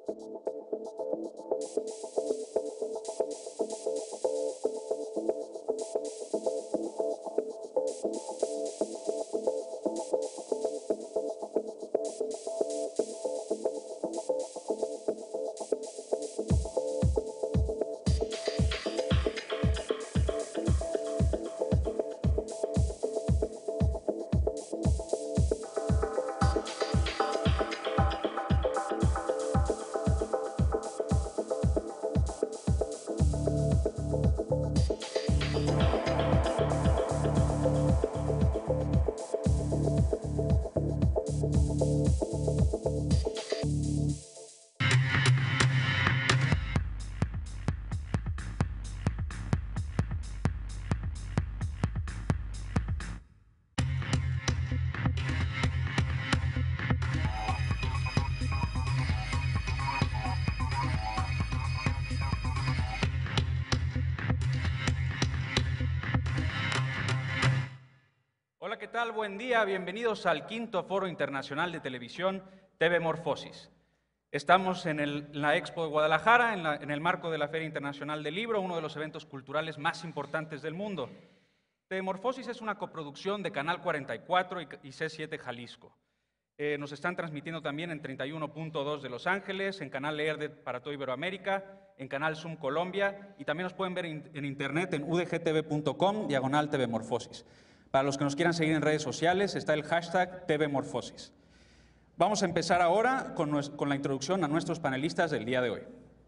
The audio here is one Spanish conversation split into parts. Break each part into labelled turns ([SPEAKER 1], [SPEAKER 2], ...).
[SPEAKER 1] Hola, ¿qué tal? Buen día. Bienvenidos al quinto Foro Internacional de Televisión TV Morfosis. Estamos en la Expo de Guadalajara, en el marco de la Feria Internacional del Libro, uno de los eventos culturales más importantes del mundo. TV Morfosis es una coproducción de Canal 44 y C7 Jalisco. Nos están transmitiendo también en 31.2 de Los Ángeles, en Canal ERDE para toda Iberoamérica, en Canal Zoom Colombia, y también nos pueden ver en internet en udgtv.com/tvmorfosis. Para los que nos quieran seguir en redes sociales, está el hashtag TVMorfosis. Vamos a empezar ahora con la introducción a nuestros panelistas del día de hoy.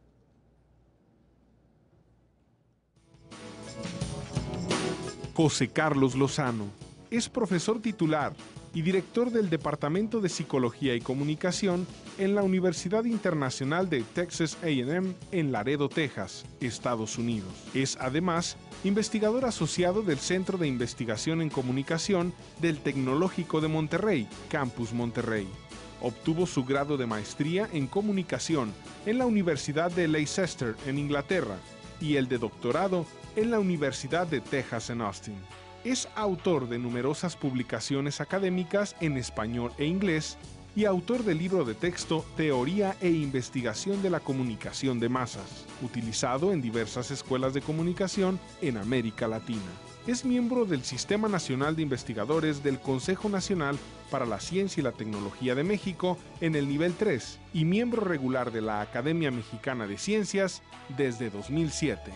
[SPEAKER 2] José Carlos Lozano es profesor titular y director del Departamento de Psicología y Comunicación en la Universidad Internacional de Texas A&M en Laredo, Texas, Estados Unidos. Es además investigador asociado del Centro de Investigación en Comunicación del Tecnológico de Monterrey, Campus Monterrey. Obtuvo su grado de maestría en comunicación en la Universidad de Leicester, en Inglaterra, y el de doctorado en la Universidad de Texas en Austin. Es autor de numerosas publicaciones académicas en español e inglés y autor del libro de texto Teoría e Investigación de la Comunicación de Masas, utilizado en diversas escuelas de comunicación en América Latina. Es miembro del Sistema Nacional de Investigadores del Consejo Nacional para la Ciencia y la Tecnología de México en el nivel 3 y miembro regular de la Academia Mexicana de Ciencias desde 2007.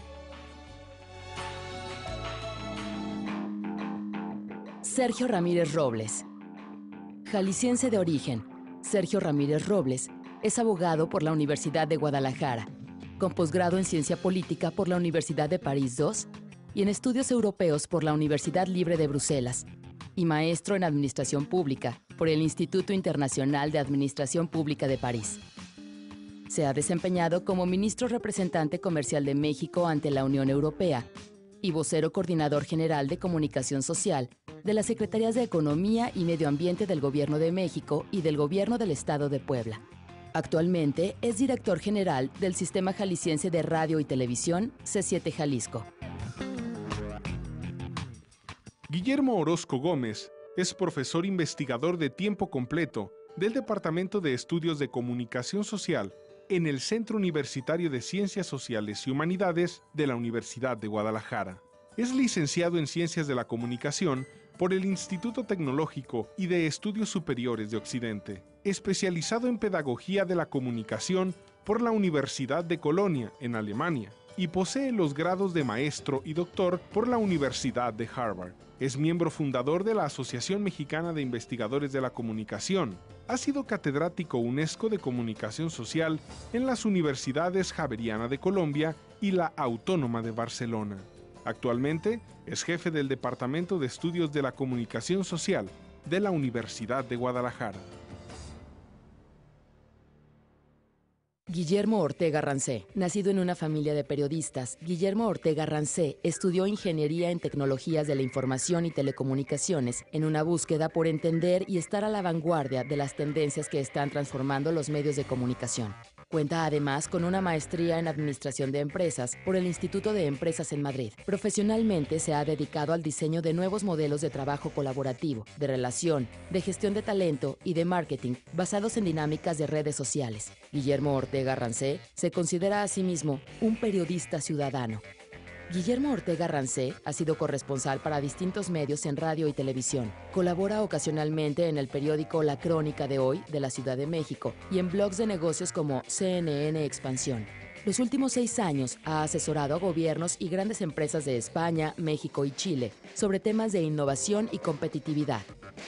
[SPEAKER 3] Sergio Ramírez Robles. Jalisciense de origen, Sergio Ramírez Robles es abogado por la Universidad de Guadalajara, con posgrado en Ciencia Política por la Universidad de París II y en Estudios Europeos por la Universidad Libre de Bruselas, y maestro en Administración Pública por el Instituto Internacional de Administración Pública de París. Se ha desempeñado como ministro representante comercial de México ante la Unión Europea y vocero coordinador general de Comunicación Social de las Secretarías de Economía y Medio Ambiente del Gobierno de México y del Gobierno del Estado de Puebla. Actualmente es director general del Sistema Jalisciense de Radio y Televisión, C7 Jalisco.
[SPEAKER 2] Guillermo Orozco Gómez es profesor investigador de tiempo completo del Departamento de Estudios de Comunicación Social en el Centro Universitario de Ciencias Sociales y Humanidades de la Universidad de Guadalajara. Es licenciado en Ciencias de la Comunicación por el Instituto Tecnológico y de Estudios Superiores de Occidente, especializado en Pedagogía de la Comunicación por la Universidad de Colonia, en Alemania, y posee los grados de maestro y doctor por la Universidad de Harvard. Es miembro fundador de la Asociación Mexicana de Investigadores de la Comunicación. Ha sido catedrático UNESCO de Comunicación Social en las Universidades Javeriana de Colombia y la Autónoma de Barcelona. Actualmente es jefe del Departamento de Estudios de la Comunicación Social de la Universidad de Guadalajara.
[SPEAKER 3] Guillermo Ortega Rancé. Nacido en una familia de periodistas, Guillermo Ortega Rancé estudió Ingeniería en Tecnologías de la Información y Telecomunicaciones en una búsqueda por entender y estar a la vanguardia de las tendencias que están transformando los medios de comunicación. Cuenta además con una maestría en Administración de Empresas por el Instituto de Empresas en Madrid. Profesionalmente se ha dedicado al diseño de nuevos modelos de trabajo colaborativo, de relación, de gestión de talento y de marketing basados en dinámicas de redes sociales. Guillermo Ortega Rancé se considera a sí mismo un periodista ciudadano. Guillermo Ortega Rancé ha sido corresponsal para distintos medios en radio y televisión. Colabora ocasionalmente en el periódico La Crónica de Hoy de la Ciudad de México y en blogs de negocios como CNN Expansión. Los últimos 6 años ha asesorado a gobiernos y grandes empresas de España, México y Chile sobre temas de innovación y competitividad.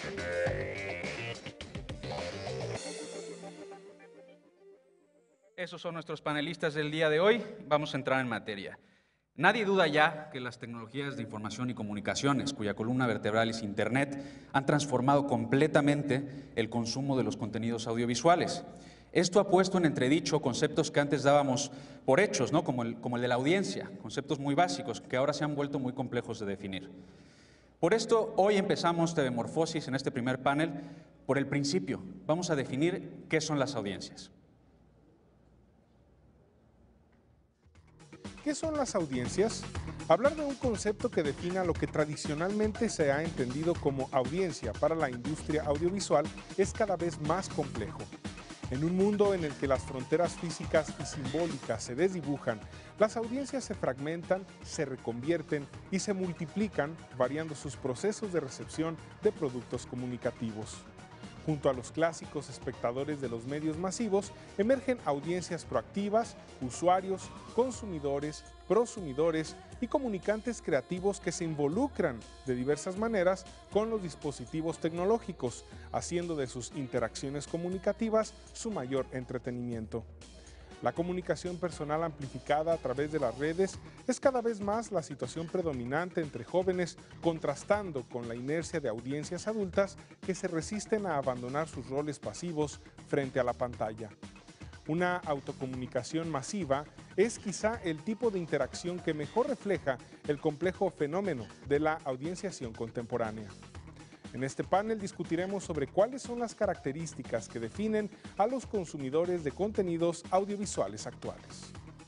[SPEAKER 1] Esos son nuestros panelistas del día de hoy. Vamos a entrar en materia. Nadie duda ya que las tecnologías de información y comunicaciones, cuya columna vertebral es Internet, han transformado completamente el consumo de los contenidos audiovisuales. Esto ha puesto en entredicho conceptos que antes dábamos por hechos, ¿no? como el de la audiencia, conceptos muy básicos que ahora se han vuelto muy complejos de definir. Por esto, hoy empezamos TV Morfosis en este primer panel por el principio. Vamos a definir qué son las audiencias.
[SPEAKER 2] ¿Qué son las audiencias? Hablar de un concepto que defina lo que tradicionalmente se ha entendido como audiencia para la industria audiovisual es cada vez más complejo. En un mundo en el que las fronteras físicas y simbólicas se desdibujan, las audiencias se fragmentan, se reconvierten y se multiplican, variando sus procesos de recepción de productos comunicativos. Junto a los clásicos espectadores de los medios masivos, emergen audiencias proactivas, usuarios, consumidores, prosumidores y comunicantes creativos que se involucran de diversas maneras con los dispositivos tecnológicos, haciendo de sus interacciones comunicativas su mayor entretenimiento. La comunicación personal amplificada a través de las redes es cada vez más la situación predominante entre jóvenes, contrastando con la inercia de audiencias adultas que se resisten a abandonar sus roles pasivos frente a la pantalla. Una autocomunicación masiva es quizá el tipo de interacción que mejor refleja el complejo fenómeno de la audienciación contemporánea. En este panel discutiremos sobre cuáles son las características que definen a los consumidores de contenidos audiovisuales actuales.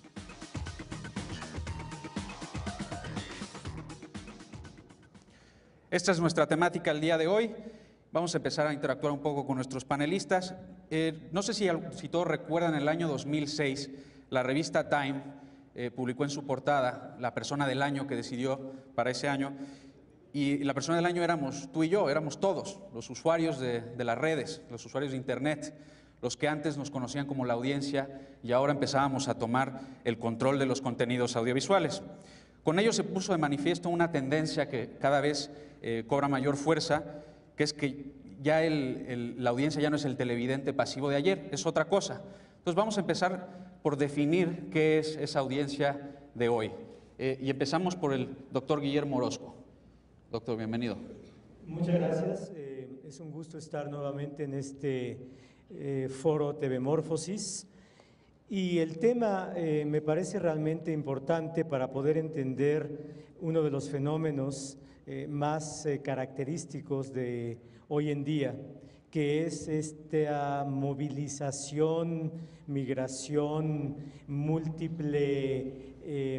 [SPEAKER 1] Esta es nuestra temática el día de hoy. Vamos a empezar a interactuar un poco con nuestros panelistas. No sé si todos recuerdan, en el año 2006, la revista Time publicó en su portada la persona del año que decidió para ese año. Y la persona del año éramos tú y yo, éramos todos, los usuarios de las redes, los usuarios de Internet, los que antes nos conocían como la audiencia y ahora empezábamos a tomar el control de los contenidos audiovisuales. Con ello se puso de manifiesto una tendencia que cada vez cobra mayor fuerza, que es que ya la audiencia ya no es el televidente pasivo de ayer, es otra cosa. Entonces vamos a empezar por definir qué es esa audiencia de hoy. Y empezamos por el doctor Guillermo Orozco. Doctor, bienvenido.
[SPEAKER 4] Muchas gracias. Es un gusto estar nuevamente en este foro TV Morfosis. Y el tema me parece realmente importante para poder entender uno de los fenómenos más característicos de hoy en día, que es esta movilización, migración, múltiple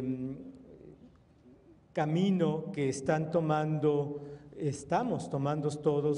[SPEAKER 4] camino que estamos tomando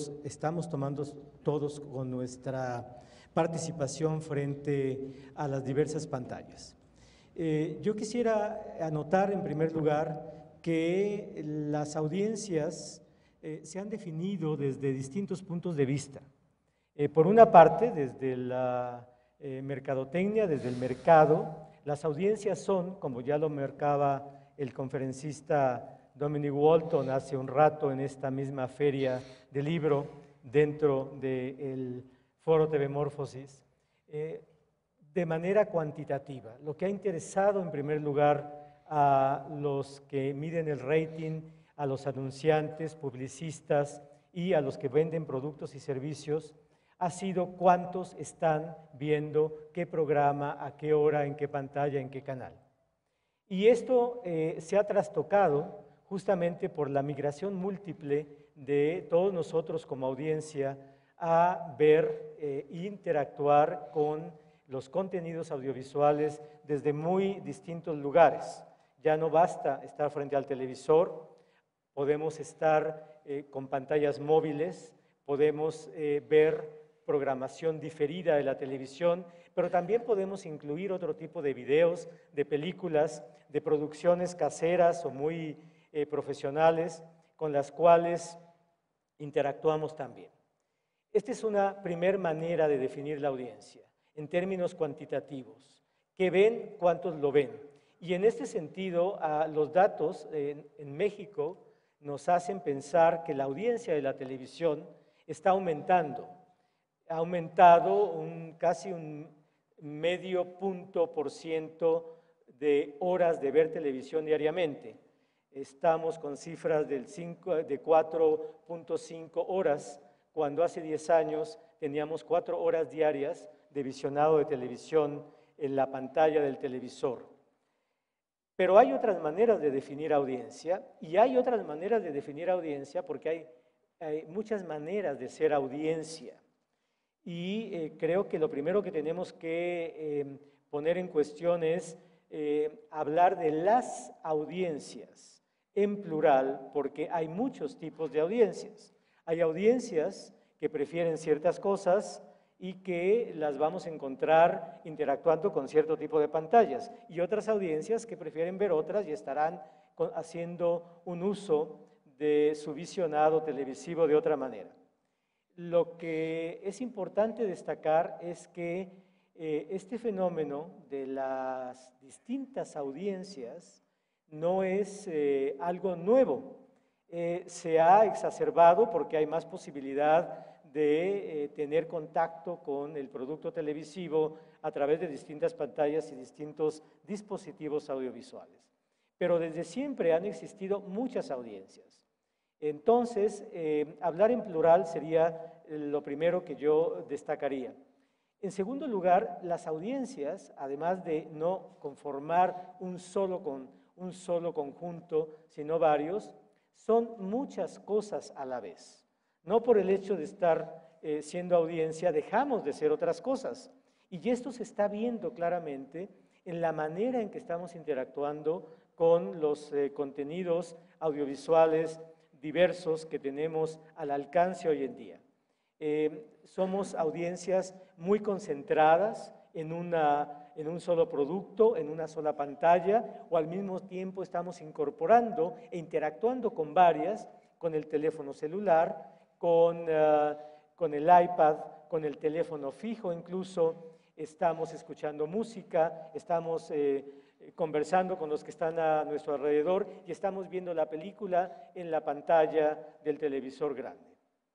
[SPEAKER 4] todos con nuestra participación frente a las diversas pantallas. Yo quisiera anotar en primer lugar que las audiencias se han definido desde distintos puntos de vista. Por una parte, desde la mercadotecnia, desde el mercado, las audiencias son, como ya lo marcaba el conferencista Dominic Walton hace un rato en esta misma feria del libro dentro del foro TV Morfosis, de manera cuantitativa. Lo que ha interesado en primer lugar a los que miden el rating, a los anunciantes, publicistas y a los que venden productos y servicios, ha sido cuántos están viendo qué programa, a qué hora, en qué pantalla, en qué canal. Y esto se ha trastocado justamente por la migración múltiple de todos nosotros como audiencia a ver e interactuar con los contenidos audiovisuales desde muy distintos lugares. Ya no basta estar frente al televisor, podemos estar con pantallas móviles, podemos ver programación diferida de la televisión, pero también podemos incluir otro tipo de videos, de películas, de producciones caseras o muy profesionales con las cuales interactuamos también. Esta es una primera manera de definir la audiencia, en términos cuantitativos. ¿Qué ven? ¿Cuántos lo ven? Y en este sentido, los datos en México nos hacen pensar que la audiencia de la televisión está aumentando. Ha aumentado casi un .5% de horas de ver televisión diariamente. Estamos con cifras de 4.5 horas, cuando hace 10 años teníamos 4 horas diarias de visionado de televisión en la pantalla del televisor. Pero hay otras maneras de definir audiencia, y hay otras maneras de definir audiencia porque hay muchas maneras de ser audiencia. Y creo que lo primero que tenemos que poner en cuestión es hablar de las audiencias en plural, porque hay muchos tipos de audiencias. Hay audiencias que prefieren ciertas cosas y que las vamos a encontrar interactuando con cierto tipo de pantallas, y otras audiencias que prefieren ver otras y estarán haciendo un uso de su visionado televisivo de otra manera. Lo que es importante destacar es que este fenómeno de las distintas audiencias no es algo nuevo. Se ha exacerbado porque hay más posibilidad de tener contacto con el producto televisivo a través de distintas pantallas y distintos dispositivos audiovisuales. Pero desde siempre han existido muchas audiencias. Entonces, hablar en plural sería lo primero que yo destacaría. En segundo lugar, las audiencias, además de no conformar un solo conjunto, sino varios, son muchas cosas a la vez. No por el hecho de estar siendo audiencia dejamos de ser otras cosas. Y esto se está viendo claramente en la manera en que estamos interactuando con los contenidos audiovisuales diversos que tenemos al alcance hoy en día. Somos audiencias muy concentradas en un solo producto, en una sola pantalla, o al mismo tiempo estamos incorporando e interactuando con varias, con el teléfono celular, con el iPad, con el teléfono fijo incluso, estamos escuchando música, estamos conversando con los que están a nuestro alrededor y estamos viendo la película en la pantalla del televisor grande.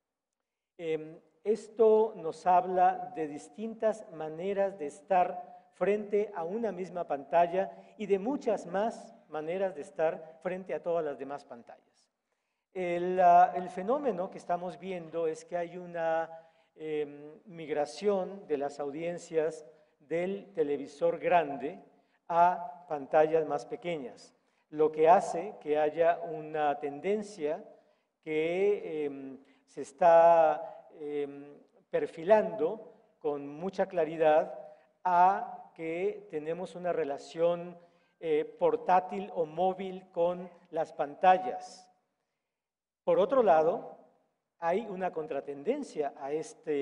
[SPEAKER 4] Esto nos habla de distintas maneras de estar frente a una misma pantalla y de muchas más maneras de estar frente a todas las demás pantallas. El fenómeno que estamos viendo es que hay una migración de las audiencias del televisor grande a pantallas más pequeñas, lo que hace que haya una tendencia que se está perfilando con mucha claridad a que tenemos una relación portátil o móvil con las pantallas. Por otro lado, hay una contratendencia a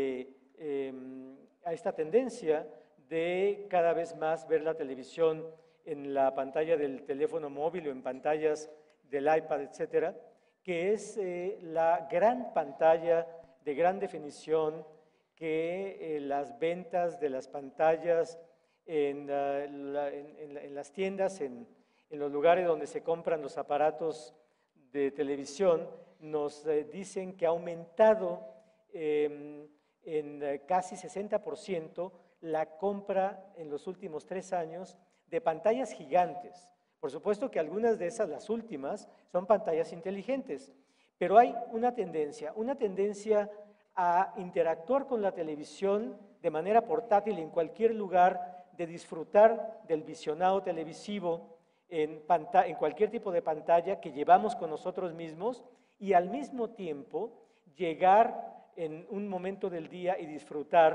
[SPEAKER 4] esta tendencia de cada vez más ver la televisión en la pantalla del teléfono móvil o en pantallas del iPad, etcétera, que es la gran pantalla de gran definición que las ventas de las pantallas en las tiendas, en los lugares donde se compran los aparatos de televisión, nos dicen que ha aumentado en casi 60% la compra en los últimos 3 años de pantallas gigantes. Por supuesto que algunas de esas, las últimas, son pantallas inteligentes, pero hay una tendencia a interactuar con la televisión de manera portátil en cualquier lugar, de disfrutar del visionado televisivo en cualquier tipo de pantalla que llevamos con nosotros mismos y al mismo tiempo llegar en un momento del día y disfrutar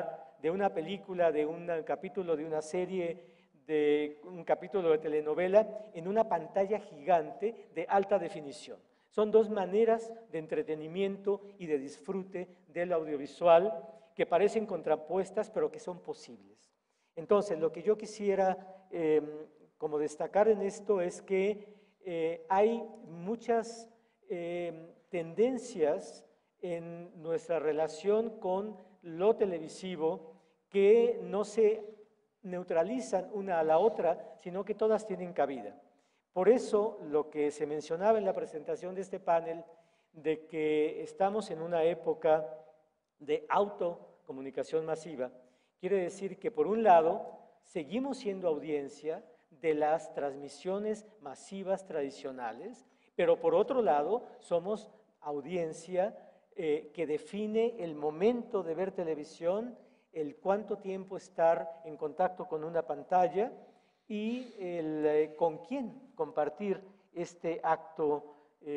[SPEAKER 4] de una película, de un capítulo de una serie, de un capítulo de telenovela, en una pantalla gigante de alta definición. Son dos maneras de entretenimiento y de disfrute del audiovisual que parecen contrapuestas, pero que son posibles. Entonces, lo que yo quisiera como destacar en esto es que hay muchas tendencias en nuestra relación con lo televisivo que no se neutralizan una a la otra, sino que todas tienen cabida. Por eso, lo que se mencionaba en la presentación de este panel, de que estamos en una época de autocomunicación masiva, quiere decir que, por un lado, seguimos siendo audiencia de las transmisiones masivas tradicionales, pero por otro lado, somos audiencia que define el momento de ver televisión, el cuánto tiempo estar en contacto con una pantalla y el con quién compartir este acto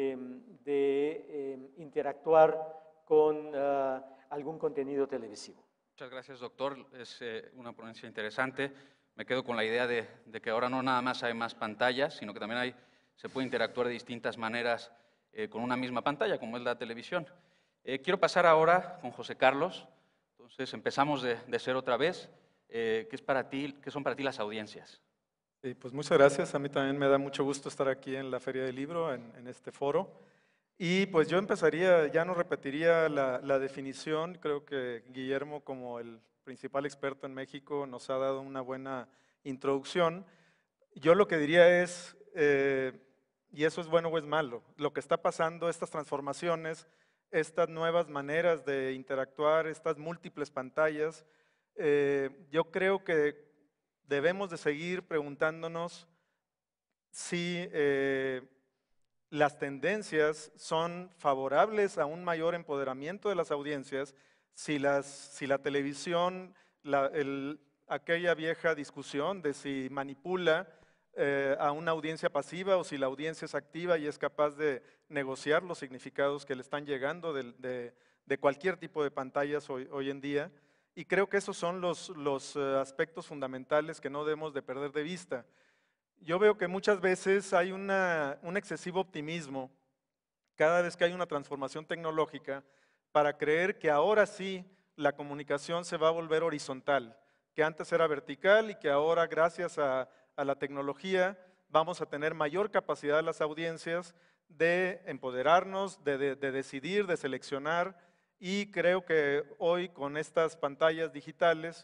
[SPEAKER 4] de interactuar con algún contenido televisivo.
[SPEAKER 1] Muchas gracias, doctor. Es una ponencia interesante. Me quedo con la idea de que ahora no nada más hay más pantallas, sino que también se puede interactuar de distintas maneras con una misma pantalla, como es la televisión. Quiero pasar ahora con José Carlos. Entonces, empezamos de cero otra vez. ¿Qué son para ti las audiencias?
[SPEAKER 5] Sí, pues muchas gracias. A mí también me da mucho gusto estar aquí en la Feria del Libro, en este foro. Y pues yo empezaría, ya no repetiría la definición. Creo que Guillermo, como el principal experto en México, nos ha dado una buena introducción. Yo lo que diría es, y eso es bueno o es malo, lo que está pasando, estas transformaciones, estas nuevas maneras de interactuar, estas múltiples pantallas, yo creo que debemos de seguir preguntándonos si las tendencias son favorables a un mayor empoderamiento de las audiencias, si la televisión, aquella vieja discusión de si manipula a una audiencia pasiva o si la audiencia es activa y es capaz de negociar los significados que le están llegando de cualquier tipo de pantallas hoy en día. Y creo que esos son los aspectos fundamentales que no debemos de perder de vista. Yo veo que muchas veces hay un excesivo optimismo cada vez que hay una transformación tecnológica para creer que ahora sí la comunicación se va a volver horizontal, que antes era vertical y que ahora gracias a la tecnología vamos a tener mayor capacidad de las audiencias de empoderarnos, de decidir, de seleccionar, y creo que hoy con estas pantallas digitales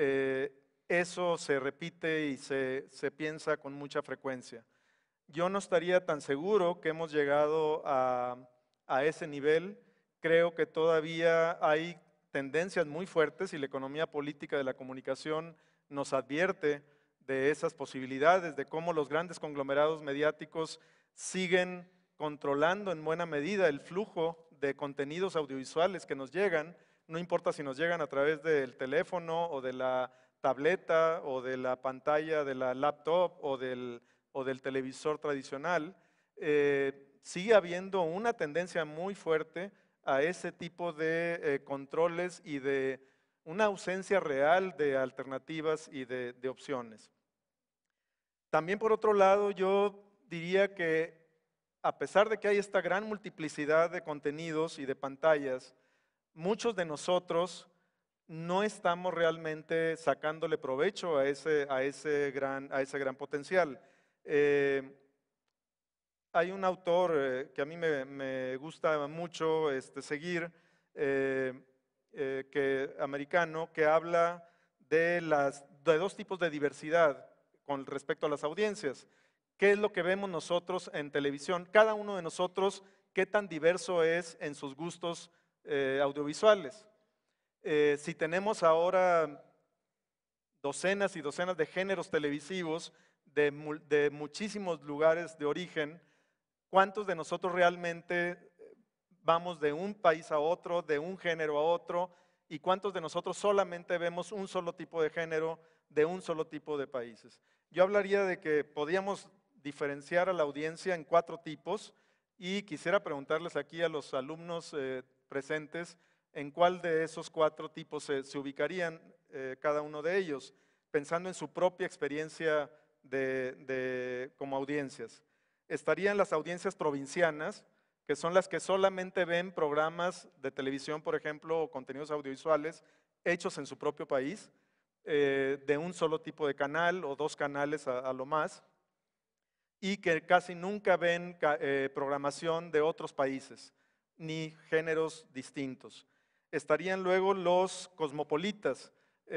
[SPEAKER 5] eso se repite y se piensa con mucha frecuencia. Yo no estaría tan seguro que hemos llegado a ese nivel. Creo que todavía hay tendencias muy fuertes y la economía política de la comunicación nos advierte de esas posibilidades, de cómo los grandes conglomerados mediáticos siguen controlando en buena medida el flujo de contenidos audiovisuales que nos llegan, no importa si nos llegan a través del teléfono o de la tableta o de la pantalla de la laptop o del televisor tradicional, sigue habiendo una tendencia muy fuerte a ese tipo de controles y de una ausencia real de alternativas y de opciones. También por otro lado, yo diría que a pesar de que hay esta gran multiplicidad de contenidos y de pantallas, muchos de nosotros no estamos realmente sacándole provecho a ese gran potencial. Hay un autor que a mí me gusta mucho seguir, americano, que habla de dos tipos de diversidad con respecto a las audiencias. ¿Qué es lo que vemos nosotros en televisión? Cada uno de nosotros, ¿qué tan diverso es en sus gustos audiovisuales? Si tenemos ahora docenas y docenas de géneros televisivos de muchísimos lugares de origen, ¿cuántos de nosotros realmente vamos de un país a otro, de un género a otro? ¿Y cuántos de nosotros solamente vemos un solo tipo de género de un solo tipo de países? Yo hablaría de que podíamos diferenciar a la audiencia en 4 tipos y quisiera preguntarles aquí a los alumnos presentes en cuál de esos 4 tipos se ubicarían. cada uno de ellos, pensando en su propia experiencia como audiencias. Estarían las audiencias provincianas, que son las que solamente ven programas de televisión, por ejemplo, o contenidos audiovisuales hechos en su propio país, de un solo tipo de canal o 2 canales a lo más, y que casi nunca ven programación de otros países, ni géneros distintos. Estarían luego los cosmopolitas,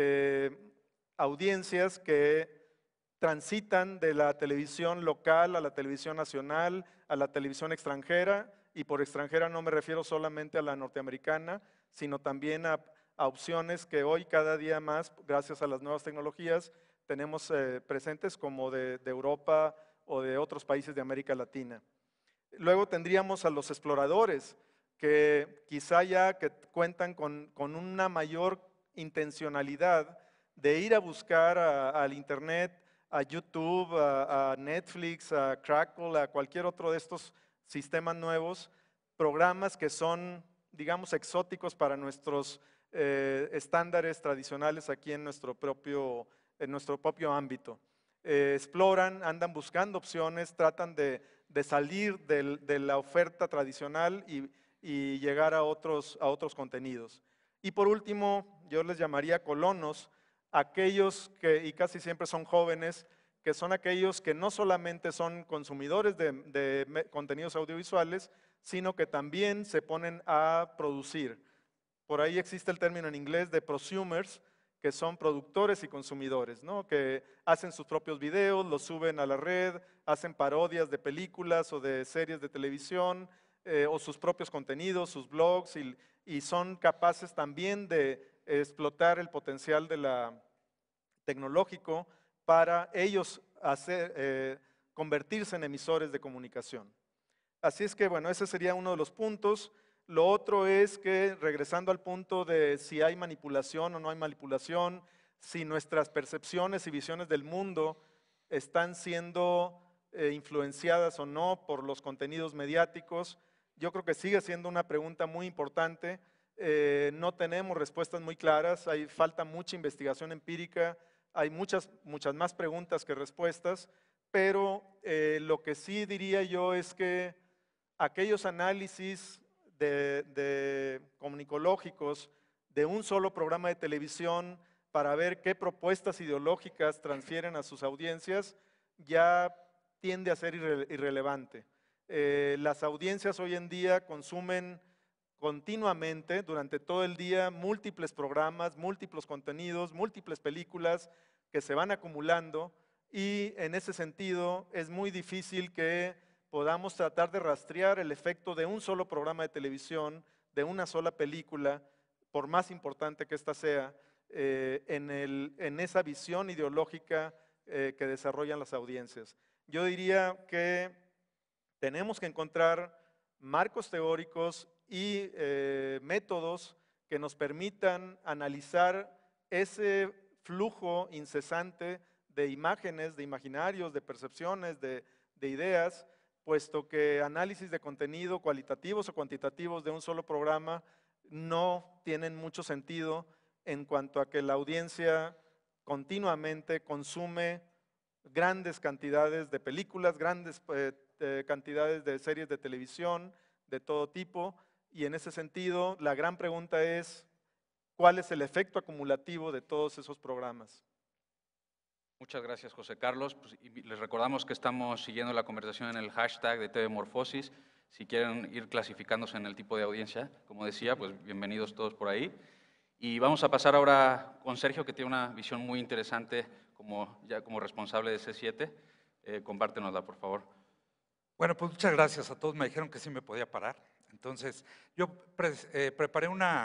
[SPEAKER 5] audiencias que transitan de la televisión local a la televisión nacional, a la televisión extranjera, y por extranjera no me refiero solamente a la norteamericana, sino también a opciones que hoy cada día más, gracias a las nuevas tecnologías, tenemos presentes como de Europa o de otros países de América Latina. Luego tendríamos a los exploradores, que quizá ya que cuentan con una mayor intencionalidad de ir a buscar al Internet, a YouTube, a Netflix, a Crackle, a cualquier otro de estos sistemas nuevos, programas que son, digamos, exóticos para nuestros estándares tradicionales aquí en nuestro propio ámbito. Exploran, andan buscando opciones, tratan de salir de la oferta tradicional y llegar a otros contenidos. Y por último, yo les llamaría colonos, aquellos que, y casi siempre son jóvenes, que son aquellos que no solamente son consumidores de contenidos audiovisuales, sino que también se ponen a producir. Por ahí existe el término en inglés de prosumers, que son productores y consumidores, ¿no? Que hacen sus propios videos, los suben a la red, hacen parodias de películas o de series de televisión, o sus propios contenidos, sus blogs, y son capaces también de explotar el potencial tecnológico para ellos convertirse en emisores de comunicación. Así es que, bueno, ese sería uno de los puntos. Lo otro es que, regresando al punto de si hay manipulación o no hay manipulación, si nuestras percepciones y visiones del mundo están siendo influenciadas o no por los contenidos mediáticos, yo creo que sigue siendo una pregunta muy importante. No tenemos respuestas muy claras, falta mucha investigación empírica, hay muchas más preguntas que respuestas, pero lo que sí diría yo es que aquellos análisis comunicológicos de un solo programa de televisión para ver qué propuestas ideológicas transfieren a sus audiencias ya tiende a ser irrelevante. Las audiencias hoy en día consumen continuamente, durante todo el día, múltiples programas, múltiples contenidos, múltiples películas que se van acumulando, y en ese sentido es muy difícil que podamos tratar de rastrear el efecto de un solo programa de televisión, de una sola película, por más importante que ésta sea, en esa visión ideológica que desarrollan las audiencias. Yo diría que tenemos que encontrar marcos teóricos y métodos que nos permitan analizar ese flujo incesante de imágenes, de imaginarios, de percepciones, de ideas, puesto que análisis de contenido cualitativos o cuantitativos de un solo programa no tienen mucho sentido en cuanto a que la audiencia continuamente consume grandes cantidades de películas, grandes cantidades de series de televisión de todo tipo, y en ese sentido la gran pregunta es ¿cuál es el efecto acumulativo de todos esos programas?
[SPEAKER 1] Muchas gracias, José Carlos. Pues, y les recordamos que estamos siguiendo la conversación en el hashtag de TV Morfosis. Si quieren ir clasificándose en el tipo de audiencia, como decía, pues bienvenidos todos por ahí. Y vamos a pasar ahora con Sergio, que tiene una visión muy interesante como responsable de C7. Compártenosla, por favor.
[SPEAKER 6] Bueno, pues muchas gracias a todos. Me dijeron que sí me podía parar. Entonces, yo preparé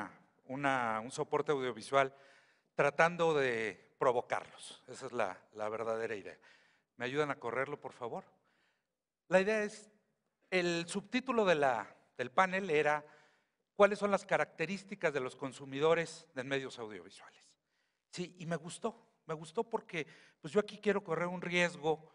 [SPEAKER 6] un soporte audiovisual tratando de provocarlos. Esa es la verdadera idea. ¿Me ayudan a correrlo, por favor? La idea es, el subtítulo del panel era ¿cuáles son las características de los consumidores de medios audiovisuales? Sí, y me gustó porque pues yo aquí quiero correr un riesgo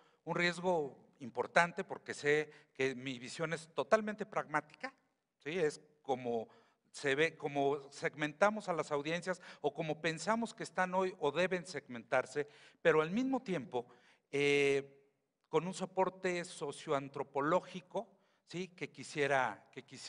[SPEAKER 6] importante, porque sé que mi visión es totalmente pragmática, ¿sí? Es como se ve como segmentamos a las audiencias o como pensamos que están hoy o deben segmentarse, pero al mismo tiempo con un soporte socioantropológico, ¿sí? que quisiera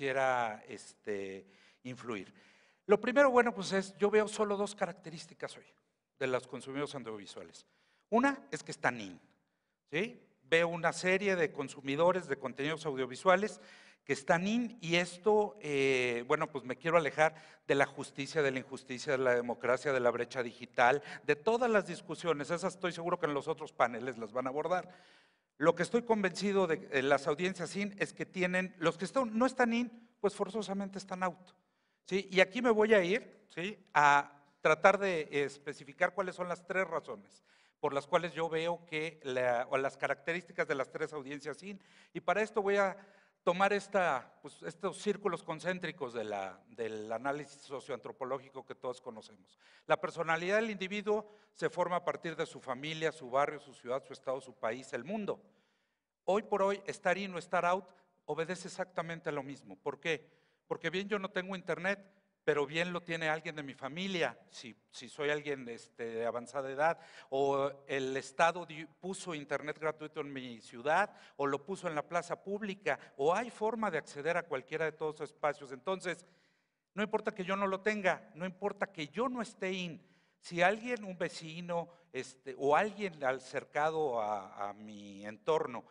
[SPEAKER 6] influir. Lo primero, bueno, pues yo veo solo dos características hoy de los consumidores audiovisuales. Una es que están in, ¿sí? Veo una serie de consumidores de contenidos audiovisuales que están in, y esto, bueno, pues me quiero alejar de la justicia, de la injusticia, de la democracia, de la brecha digital, de todas las discusiones. Esas estoy seguro que en los otros paneles las van a abordar. Lo que estoy convencido de las audiencias in es que tienen, los que no están in, pues forzosamente están out, ¿sí? Y aquí me voy a ir, ¿sí? a tratar de especificar cuáles son las tres razones por las cuales yo veo que, o las características de las tres audiencias in, y para esto voy a tomar estos círculos concéntricos del análisis socioantropológico que todos conocemos. La personalidad del individuo se forma a partir de su familia, su barrio, su ciudad, su estado, su país, el mundo. Hoy por hoy, estar in o estar out obedece exactamente a lo mismo. ¿Por qué? Porque bien yo no tengo internet, pero bien lo tiene alguien de mi familia, si soy alguien de avanzada edad, o el Estado puso internet gratuito en mi ciudad, o lo puso en la plaza pública, o hay forma de acceder a cualquiera de todos esos espacios. Entonces, no importa que yo no lo tenga, no importa que yo no esté in, si alguien, un vecino, o alguien al cercado a mi entorno,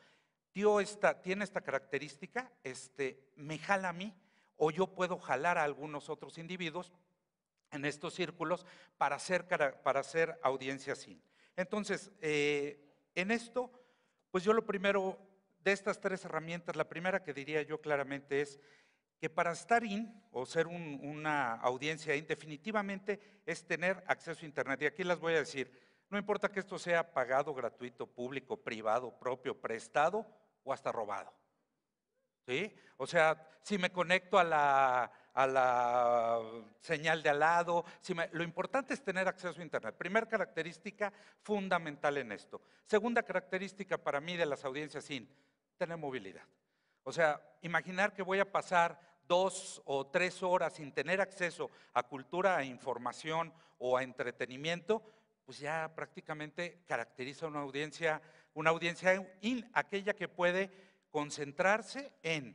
[SPEAKER 6] tiene esta característica, me jala a mí, o yo puedo jalar a algunos otros individuos en estos círculos para hacer audiencias in. Entonces, en esto, pues yo lo primero de estas tres herramientas, la primera que diría yo claramente es que para estar in o ser una audiencia in, definitivamente es tener acceso a internet. Y aquí las voy a decir, no importa que esto sea pagado, gratuito, público, privado, propio, prestado o hasta robado. ¿Sí? O sea, si me conecto a la señal de al lado, lo importante es tener acceso a internet. Primera característica fundamental en esto. Segunda característica para mí de las audiencias in, tener movilidad. O sea, imaginar que voy a pasar 2 o 3 horas sin tener acceso a cultura, a información o a entretenimiento, pues ya prácticamente caracteriza una audiencia in, aquella que puede concentrarse en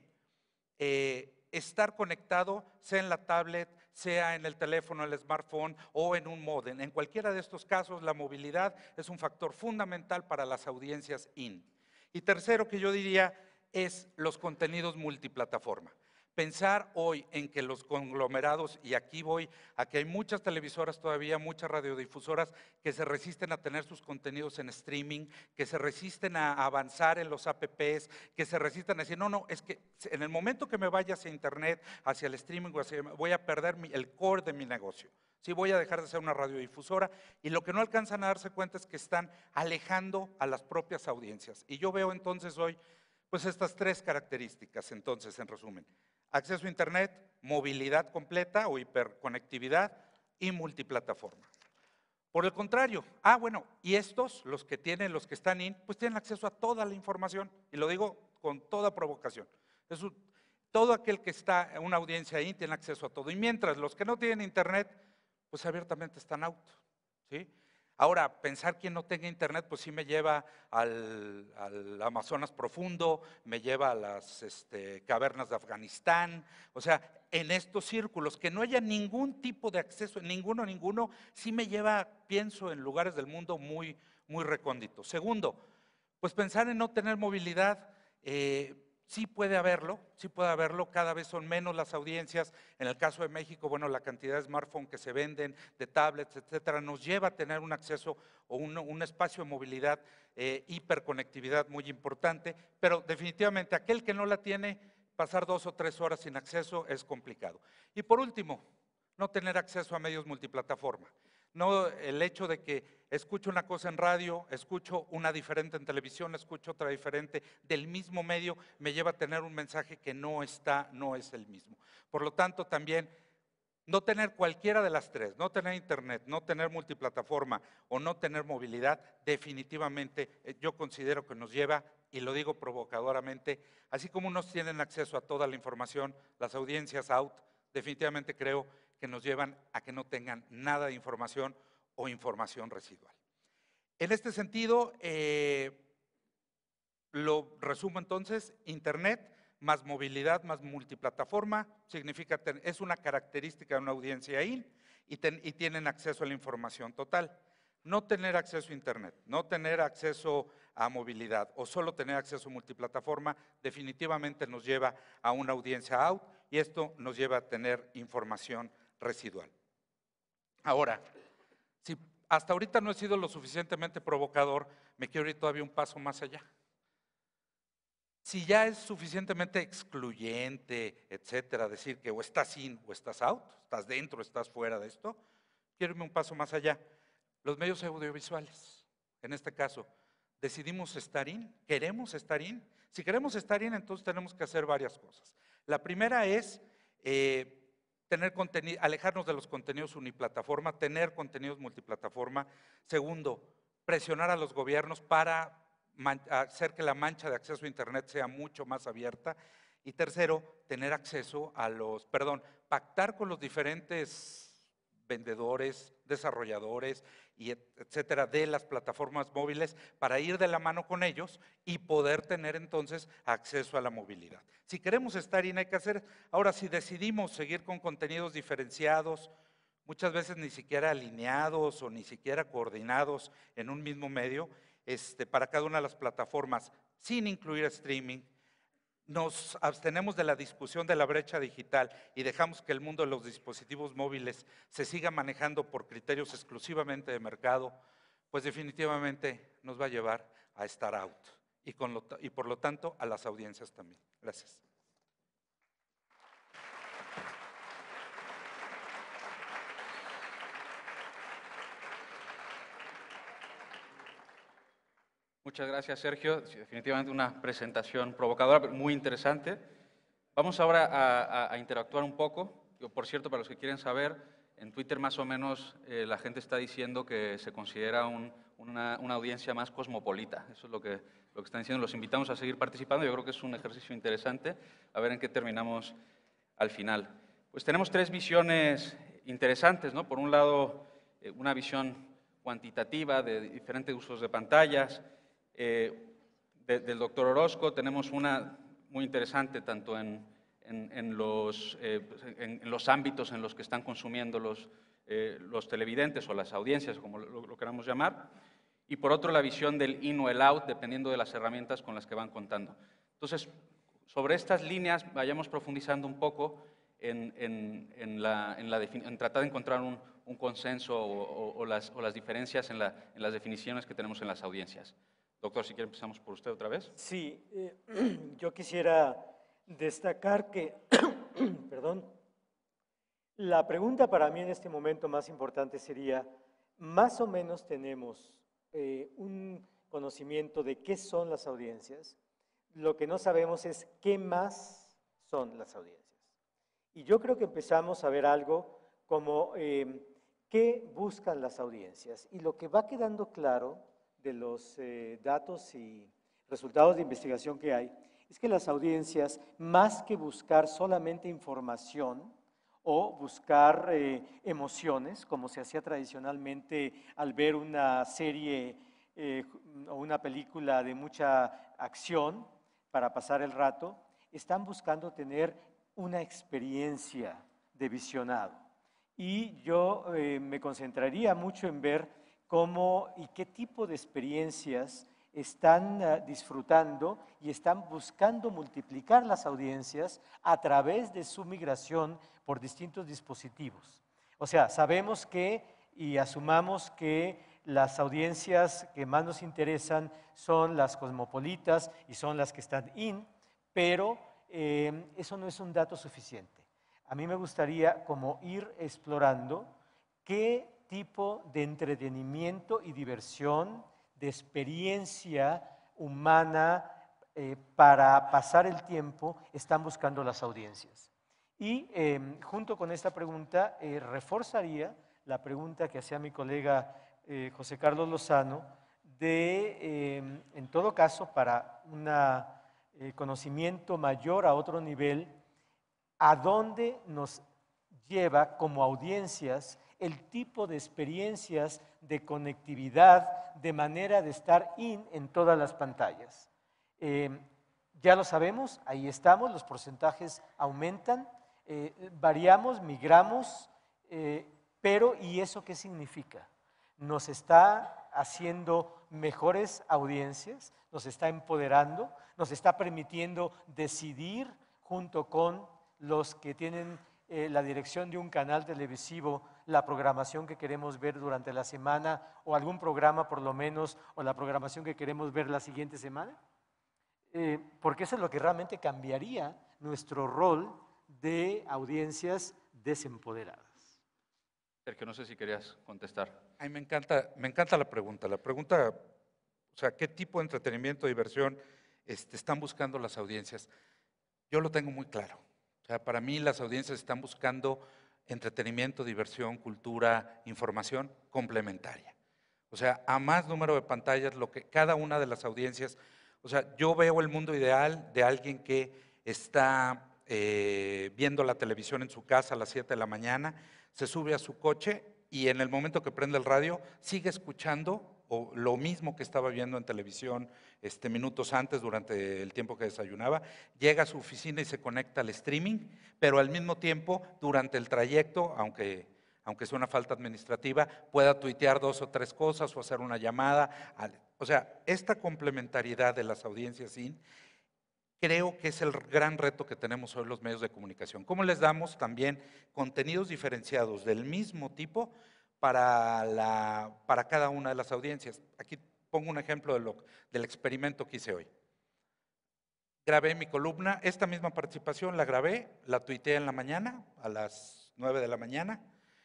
[SPEAKER 6] estar conectado, sea en la tablet, sea en el teléfono, el smartphone o en un módem. En cualquiera de estos casos, la movilidad es un factor fundamental para las audiencias in. Y tercero que yo diría es los contenidos multiplataforma. Pensar hoy en que los conglomerados, y aquí voy a que hay muchas televisoras todavía, muchas radiodifusoras que se resisten a tener sus contenidos en streaming, que se resisten a avanzar en los apps, que se resisten a decir, no, es que en el momento que me vaya hacia internet, hacia el streaming, voy a perder el core de mi negocio. Sí, voy a dejar de ser una radiodifusora, y lo que no alcanzan a darse cuenta es que están alejando a las propias audiencias. Y yo veo entonces hoy, pues estas tres características, entonces, en resumen. Acceso a internet, movilidad completa o hiperconectividad y multiplataforma. Por el contrario, bueno, y estos, los que están in, pues tienen acceso a toda la información, y lo digo con toda provocación. Todo aquel que está en una audiencia in tiene acceso a todo, y mientras los que no tienen internet, pues abiertamente están out, ¿sí? Ahora, pensar quien no tenga internet, pues sí me lleva al Amazonas profundo, me lleva a las cavernas de Afganistán. O sea, en estos círculos, que no haya ningún tipo de acceso, ninguno, sí me lleva, pienso, en lugares del mundo muy, muy recónditos. Segundo, pues pensar en no tener movilidad, sí puede haberlo, cada vez son menos las audiencias. En el caso de México, bueno, la cantidad de smartphones que se venden, de tablets, etcétera, nos lleva a tener un acceso o un espacio de movilidad, hiperconectividad muy importante, pero definitivamente aquel que no la tiene, pasar 2 o 3 horas sin acceso es complicado. Y por último, no tener acceso a medios multiplataforma. No el hecho de que escucho una cosa en radio, escucho una diferente en televisión, escucho otra diferente del mismo medio, me lleva a tener un mensaje que no es el mismo. Por lo tanto, también no tener cualquiera de las tres, no tener internet, no tener multiplataforma o no tener movilidad, definitivamente yo considero que nos lleva, y lo digo provocadoramente, así como unos tienen acceso a toda la información, las audiencias out, definitivamente creo que nos llevan a que no tengan nada de información o información residual. En este sentido, lo resumo entonces: Internet más movilidad más multiplataforma significa, es una característica de una audiencia IN y tienen acceso a la información total. No tener acceso a Internet, no tener acceso a movilidad o solo tener acceso a multiplataforma definitivamente nos lleva a una audiencia out y esto nos lleva a tener información residual. Ahora, si hasta ahorita no he sido lo suficientemente provocador, me quiero ir todavía un paso más allá. Si ya es suficientemente excluyente, etcétera, decir que o estás in o estás out, estás dentro o estás fuera de esto, quiero irme un paso más allá. Los medios audiovisuales, en este caso, ¿decidimos estar in? ¿Queremos estar in? Si queremos estar in, entonces tenemos que hacer varias cosas. La primera es alejarnos de los contenidos uniplataforma, tener contenidos multiplataforma. Segundo, presionar a los gobiernos para hacer que la mancha de acceso a Internet sea mucho más abierta. Y tercero, tener acceso a pactar con los diferentes vendedores, desarrolladores, y etcétera, de las plataformas móviles para ir de la mano con ellos y poder tener entonces acceso a la movilidad. Si queremos estar in, hay que hacer. Ahora, si decidimos seguir con contenidos diferenciados, muchas veces ni siquiera alineados o ni siquiera coordinados en un mismo medio, para cada una de las plataformas, sin incluir streaming, nos abstenemos de la discusión de la brecha digital y dejamos que el mundo de los dispositivos móviles se siga manejando por criterios exclusivamente de mercado, pues definitivamente nos va a llevar a estar out y por lo tanto a las audiencias también. Gracias.
[SPEAKER 1] Muchas gracias, Sergio. Sí, definitivamente una presentación provocadora, pero muy interesante. Vamos ahora a interactuar un poco. Por cierto, para los que quieren saber, en Twitter más o menos la gente está diciendo que se considera una audiencia más cosmopolita. Eso es lo que están diciendo. Los invitamos a seguir participando. Yo creo que es un ejercicio interesante. A ver en qué terminamos al final. Pues tenemos tres visiones interesantes, ¿no? Por un lado, una visión cuantitativa de diferentes usos de pantallas. Del doctor Orozco tenemos una muy interesante tanto en los ámbitos en los que están consumiendo los televidentes o las audiencias, como lo queramos llamar, y por otro la visión del in o el out, dependiendo de las herramientas con las que van contando. Entonces, sobre estas líneas vayamos profundizando un poco en tratar de encontrar un consenso o las diferencias en las definiciones que tenemos en las audiencias. Doctor, si quiere empezamos por usted otra vez.
[SPEAKER 4] Sí, yo quisiera destacar que, perdón, la pregunta para mí en este momento más importante sería, más o menos tenemos un conocimiento de qué son las audiencias, lo que no sabemos es qué más son las audiencias. Y yo creo que empezamos a ver algo como qué buscan las audiencias. Y lo que va quedando claro de los datos y resultados de investigación que hay, es que las audiencias, más que buscar solamente información o buscar emociones, como se hacía tradicionalmente al ver una serie o una película de mucha acción para pasar el rato, están buscando tener una experiencia de visionado. Y yo me concentraría mucho en ver cómo y qué tipo de experiencias están disfrutando y están buscando multiplicar las audiencias a través de su migración por distintos dispositivos. O sea, sabemos que y asumamos que las audiencias que más nos interesan son las cosmopolitas y son las que están in, pero eso no es un dato suficiente. A mí me gustaría como ir explorando qué tipo de entretenimiento y diversión, de experiencia humana para pasar el tiempo están buscando las audiencias. Y junto con esta pregunta reforzaría la pregunta que hacía mi colega José Carlos Lozano de, en todo caso, para un conocimiento mayor a otro nivel, a dónde nos lleva como audiencias el tipo de experiencias de conectividad, de manera de estar en todas las pantallas. Ya lo sabemos, ahí estamos, los porcentajes aumentan, variamos, migramos, pero ¿y eso qué significa? Nos está haciendo mejores audiencias, nos está empoderando, nos está permitiendo decidir junto con los que tienen la dirección de un canal televisivo, la programación que queremos ver durante la semana o algún programa por lo menos, o la programación que queremos ver la siguiente semana. Porque eso es lo que realmente cambiaría nuestro rol de audiencias desempoderadas.
[SPEAKER 1] Sergio, no sé si querías contestar.
[SPEAKER 6] Ay, me encanta la pregunta. La pregunta, o sea, ¿qué tipo de entretenimiento, diversión están buscando las audiencias? Yo lo tengo muy claro. O sea, para mí las audiencias están buscando entretenimiento, diversión, cultura, información complementaria. O sea, a más número de pantallas, lo que cada una de las audiencias, o sea, yo veo el mundo ideal de alguien que está viendo la televisión en su casa a las 7 de la mañana, se sube a su coche y en el momento que prende el radio sigue escuchando o lo mismo que estaba viendo en televisión minutos antes durante el tiempo que desayunaba, llega a su oficina y se conecta al streaming, pero al mismo tiempo durante el trayecto, aunque sea una falta administrativa, pueda tuitear 2 o 3 cosas o hacer una llamada. O sea, esta complementariedad de las audiencias SIN creo que es el gran reto que tenemos hoy los medios de comunicación. ¿Cómo les damos también contenidos diferenciados del mismo tipo para cada una de las audiencias? Aquí pongo un ejemplo del experimento que hice hoy. Grabé mi columna, esta misma participación la grabé, la tuiteé en la mañana, a las 9 de la mañana.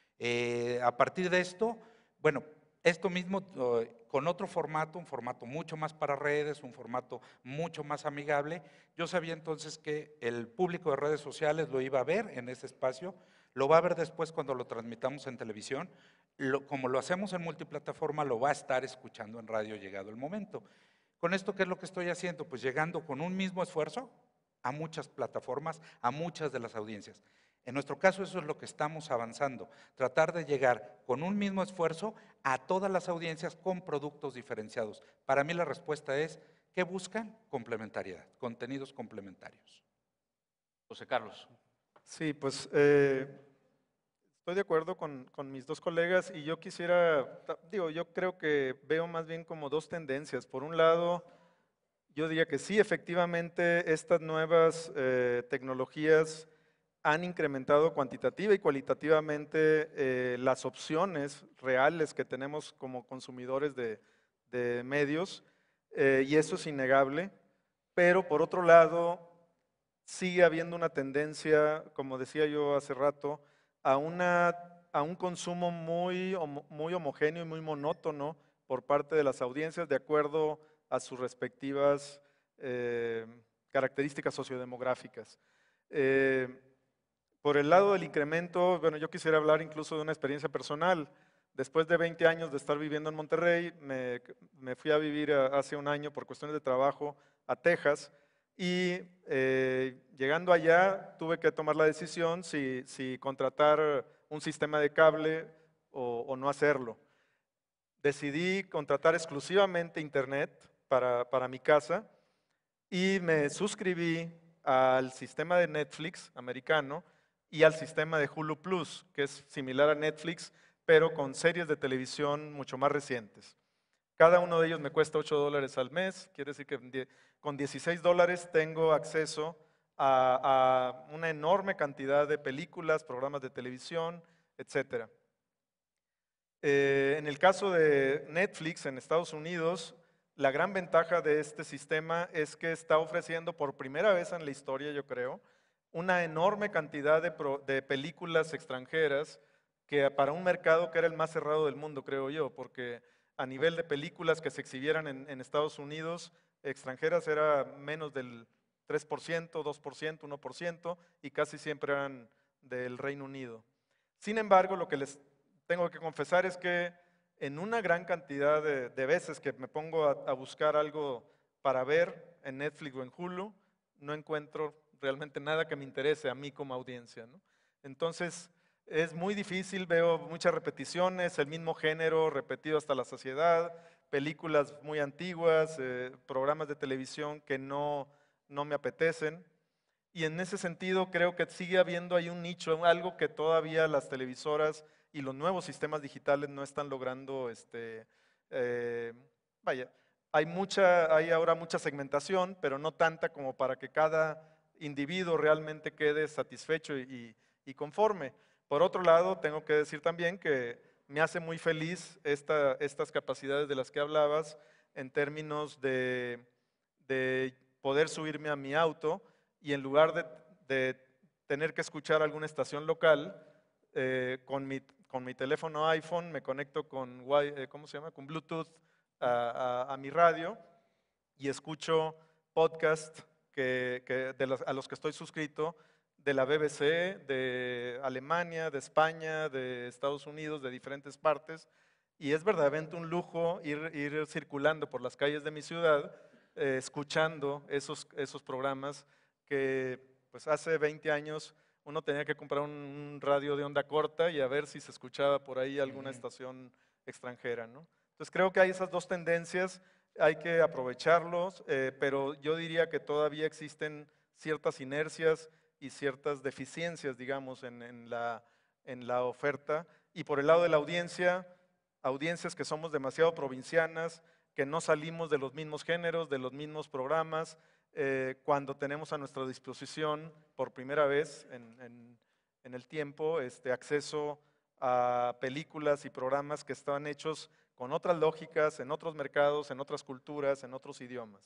[SPEAKER 6] A partir de esto, bueno, esto mismo con otro formato, un formato mucho más para redes, un formato mucho más amigable. Yo sabía entonces que el público de redes sociales lo iba a ver en ese espacio, lo va a ver después cuando lo transmitamos en televisión, como lo hacemos en multiplataforma, lo va a estar escuchando en radio llegado el momento. Con esto, ¿qué es lo que estoy haciendo? Pues llegando con un mismo esfuerzo a muchas plataformas, a muchas de las audiencias. En nuestro caso eso es lo que estamos avanzando, tratar de llegar con un mismo esfuerzo a todas las audiencias con productos diferenciados. Para mí la respuesta es, ¿qué buscan? Complementariedad, contenidos complementarios.
[SPEAKER 1] José Carlos.
[SPEAKER 5] Sí, pues estoy de acuerdo con mis dos colegas y yo quisiera, yo creo que veo más bien como dos tendencias. Por un lado, yo diría que sí, efectivamente, estas nuevas tecnologías han incrementado cuantitativa y cualitativamente las opciones reales que tenemos como consumidores de medios, y eso es innegable, pero por otro lado, sigue habiendo una tendencia, como decía yo hace rato, a un consumo muy homogéneo y muy monótono por parte de las audiencias de acuerdo a sus respectivas características sociodemográficas. Por el lado del incremento, bueno, yo quisiera hablar incluso de una experiencia personal. Después de 20 años de estar viviendo en Monterrey, me fui a vivir hace un año por cuestiones de trabajo a Texas y llegando allá tuve que tomar la decisión si contratar un sistema de cable o no hacerlo. Decidí contratar exclusivamente internet para mi casa y me suscribí al sistema de Netflix americano y al sistema de Hulu Plus, que es similar a Netflix, pero con series de televisión mucho más recientes. Cada uno de ellos me cuesta $8 al mes, quiere decir que con $16 tengo acceso a una enorme cantidad de películas, programas de televisión, etc. En el caso de Netflix en Estados Unidos, la gran ventaja de este sistema es que está ofreciendo por primera vez en la historia, yo creo, una enorme cantidad de películas extranjeras que para un mercado que era el más cerrado del mundo, creo yo, porque a nivel de películas que se exhibieran en Estados Unidos extranjeras era menos del 3%, 2%, 1% y casi siempre eran del Reino Unido. Sin embargo, lo que les tengo que confesar es que en una gran cantidad de veces que me pongo a buscar algo para ver en Netflix o en Hulu, no encuentro realmente nada que me interese a mí como audiencia, ¿no? Entonces, Es muy difícil, veo muchas repeticiones, el mismo género repetido hasta la saciedad, películas muy antiguas, programas de televisión que no me apetecen. Y en ese sentido creo que sigue habiendo ahí un nicho, algo que todavía las televisoras y los nuevos sistemas digitales no están logrando, vaya, hay ahora mucha segmentación, pero no tanta como para que cada individuo realmente quede satisfecho y conforme. Por otro lado, tengo que decir también que me hace muy feliz estas capacidades de las que hablabas en términos de poder subirme a mi auto y en lugar de tener que escuchar alguna estación local, con mi teléfono iPhone me conecto con, ¿cómo se llama? Con Bluetooth a mi radio y escucho podcasts a los que estoy suscrito, de la BBC, de Alemania, de España, de Estados Unidos, de diferentes partes, y es verdaderamente un lujo ir circulando por las calles de mi ciudad, escuchando esos programas que pues hace 20 años uno tenía que comprar un radio de onda corta y a ver si se escuchaba por ahí alguna estación extranjera, ¿no? Entonces creo que hay esas dos tendencias, hay que aprovecharlos, pero yo diría que todavía existen ciertas inercias y ciertas deficiencias, digamos, en la oferta. Y por el lado de la audiencia, audiencias que somos demasiado provincianas, que no salimos de los mismos géneros, de los mismos programas, cuando tenemos a nuestra disposición, por primera vez en el tiempo, acceso a películas y programas que están hechos con otras lógicas, en otros mercados, en otras culturas, en otros idiomas.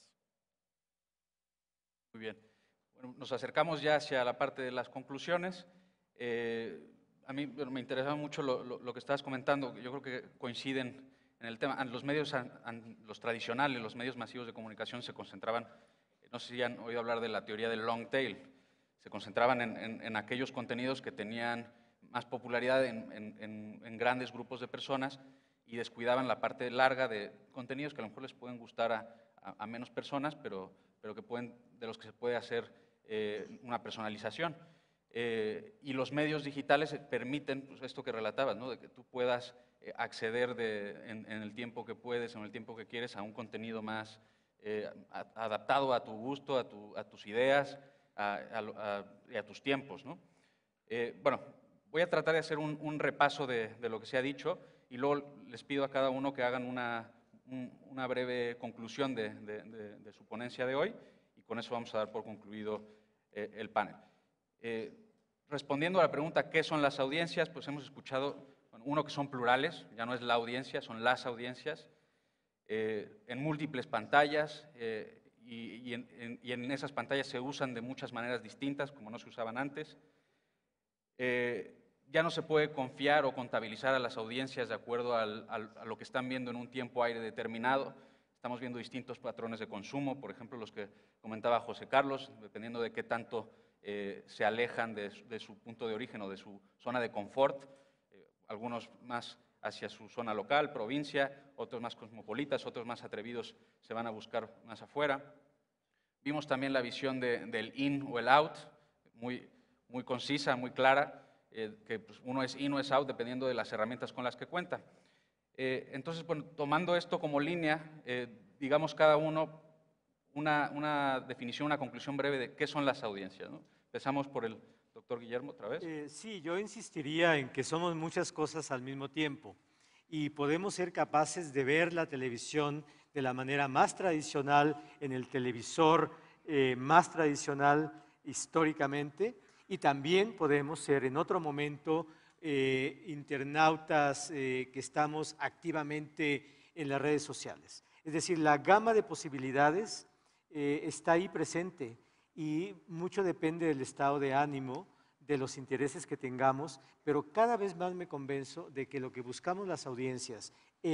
[SPEAKER 1] Muy bien. Bueno, nos acercamos ya hacia la parte de las conclusiones. A mí me interesaba mucho lo que estabas comentando. Yo creo que coinciden en el tema. Los medios, los tradicionales, los medios masivos de comunicación se concentraban, no sé si han oído hablar de la teoría del long tail, se concentraban en aquellos contenidos que tenían más popularidad en grandes grupos de personas y descuidaban la parte larga de contenidos que a lo mejor les pueden gustar a menos personas, pero de los que se puede hacer una personalización. Y los medios digitales permiten pues, esto que relatabas, ¿no? De que tú puedas acceder en el tiempo que puedes, en el tiempo que quieres, a un contenido más adaptado a tu gusto, a tus ideas y a tus tiempos, ¿no? Bueno, voy a tratar de hacer un repaso de lo que se ha dicho y luego les pido a cada uno que hagan una breve conclusión de su ponencia de hoy y con eso vamos a dar por concluido el panel. Respondiendo a la pregunta ¿qué son las audiencias? Pues hemos escuchado, bueno, uno, que son plurales, ya no es la audiencia, son las audiencias, en múltiples pantallas y en esas pantallas se usan de muchas maneras distintas, como no se usaban antes. Ya no se puede confiar o contabilizar a las audiencias de acuerdo a lo que están viendo en un tiempo aire determinado. Estamos viendo distintos patrones de consumo, por ejemplo, los que comentaba José Carlos, dependiendo de qué tanto se alejan de su punto de origen o de su zona de confort, algunos más hacia su zona local, provincia, otros más cosmopolitas, otros más atrevidos se van a buscar más afuera. Vimos también la visión del in o el out, muy concisa, muy clara, que pues, uno es in o es out dependiendo de las herramientas con las que cuenta. Entonces, bueno, tomando esto como línea, digamos cada uno una definición, una conclusión breve de qué son las audiencias, ¿no? Empezamos por el doctor Guillermo otra vez.
[SPEAKER 4] Sí, yo insistiría en que somos muchas cosas al mismo tiempo y podemos ser capaces de ver la televisión de la manera más tradicional, en el televisor más tradicional históricamente, y también podemos ser en otro momento internautas que estamos activamente en las redes sociales. Es decir, la gama de posibilidades está ahí presente y mucho depende del estado de ánimo, de los intereses que tengamos, pero cada vez más me convenzo de que lo que buscamos las audiencias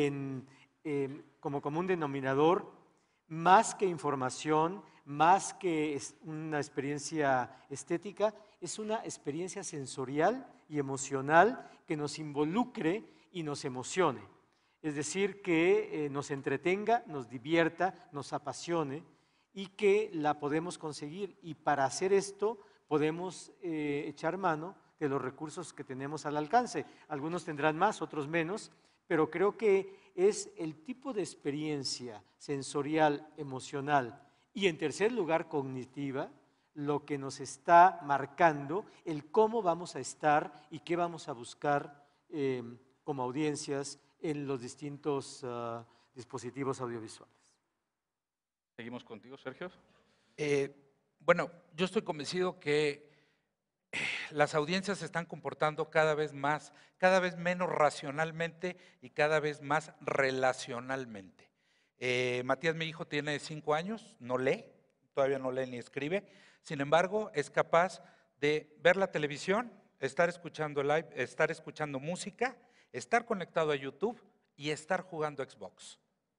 [SPEAKER 4] como común denominador, más que información, más que una experiencia estética, es una experiencia sensorial y emocional que nos involucre y nos emocione. Es decir, que nos entretenga, nos divierta, nos apasione y que la podemos conseguir. Y para hacer esto podemos echar mano de los recursos que tenemos al alcance. Algunos tendrán más, otros menos, pero creo que es el tipo de experiencia sensorial, emocional y, en tercer lugar, cognitiva, lo que nos está marcando el cómo vamos a estar y qué vamos a buscar como audiencias en los distintos dispositivos audiovisuales.
[SPEAKER 1] Seguimos contigo, Sergio.
[SPEAKER 6] Bueno, yo estoy convencido que las audiencias se están comportando cada vez más, cada vez menos racionalmente y cada vez más relacionalmente. Matías, mi hijo, tiene 5 años, no lee, todavía no lee ni escribe. Sin embargo, es capaz de ver la televisión, estar escuchando live, estar escuchando música, estar conectado a YouTube y estar jugando Xbox.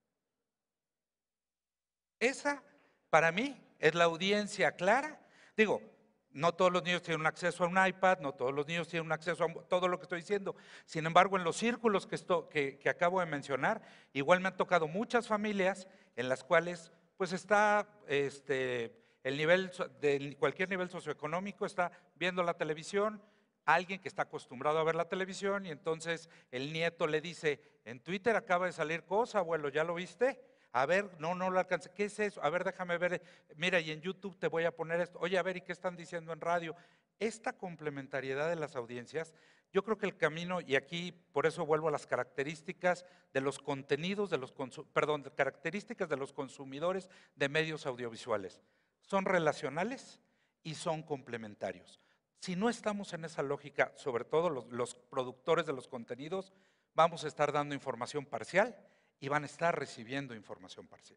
[SPEAKER 6] Esa, para mí, es la audiencia clara. Digo, no todos los niños tienen un acceso a un iPad, no todos los niños tienen un acceso a todo lo que estoy diciendo. Sin embargo, en los círculos que acabo de mencionar, igual me han tocado muchas familias en las cuales pues está el nivel de cualquier nivel socioeconómico, está viendo la televisión, alguien que está acostumbrado a ver la televisión, y entonces el nieto le dice: en Twitter acaba de salir cosa, abuelo, ¿ya lo viste? A ver, no lo alcancé. ¿Qué es eso? A ver, déjame ver. Mira, y en YouTube te voy a poner esto. Oye, a ver, ¿y qué están diciendo en radio? Esta complementariedad de las audiencias, yo creo que el camino, y aquí por eso vuelvo a las características de los contenidos, características de los consumidores de medios audiovisuales. Son relacionales y son complementarios. Si no estamos en esa lógica, sobre todo los productores de los contenidos, vamos a estar dando información parcial y van a estar recibiendo información parcial.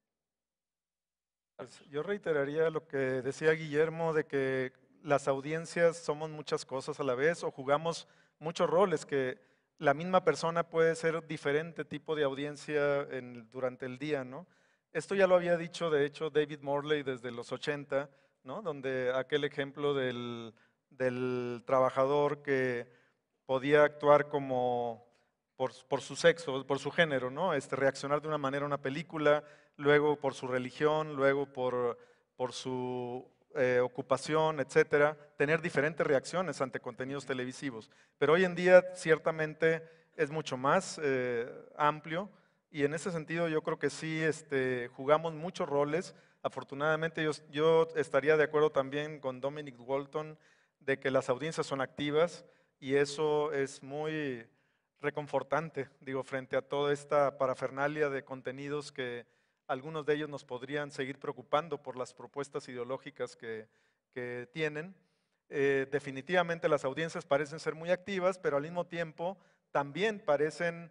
[SPEAKER 5] Pues yo reiteraría lo que decía Guillermo, de que las audiencias somos muchas cosas a la vez o jugamos muchos roles, que la misma persona puede ser diferente tipo de audiencia durante el día, ¿no? Esto ya lo había dicho, de hecho, David Morley desde los 80, ¿no? Donde aquel ejemplo del trabajador que podía actuar como por su sexo, por su género, ¿no? Reaccionar de una manera a una película, luego por su religión, luego por su ocupación, etcétera, tener diferentes reacciones ante contenidos televisivos. Pero hoy en día ciertamente es mucho más amplio, y en ese sentido yo creo que sí jugamos muchos roles. Afortunadamente yo estaría de acuerdo también con Dominic Walton de que las audiencias son activas, y eso es muy reconfortante, digo, frente a toda esta parafernalia de contenidos que algunos de ellos nos podrían seguir preocupando por las propuestas ideológicas que tienen. Definitivamente las audiencias parecen ser muy activas, pero al mismo tiempo también parecen